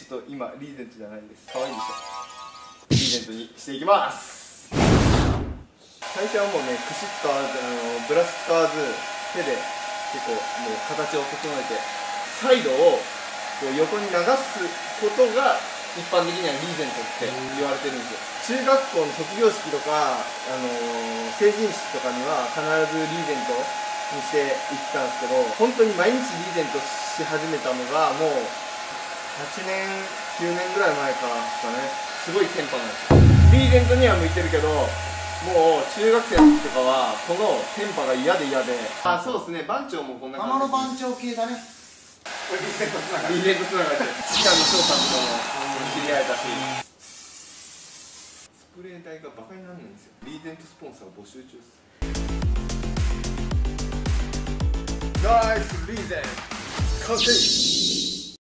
ちょっと今リーゼントじゃないです。可愛いでしょ。リーゼントにしていきます。最初はもうね、櫛使わずブラシ使わず手で結構もう形を整えてサイドをこう横に流すことが一般的にはリーゼントって言われてるんですよ。中学校の卒業式とか、成人式とかには必ずリーゼントにしていったんですけど、本当に毎日リーゼントし始めたのがもう8年9年ぐらい前からですかね。すごいテンパなんですよ。リーゼントには向いてるけど、もう中学生の時とかはこのテンパが嫌で嫌で。あ、そうですね、番長もこんな感じ。 浜の番長系だね。これリーゼントつながり。 リーゼントつながりで北野翔さんとも知り合えたし、スプレー代がバカにならないんですよ。リーゼントスポンサー募集中です。ナイスリーゼント完成。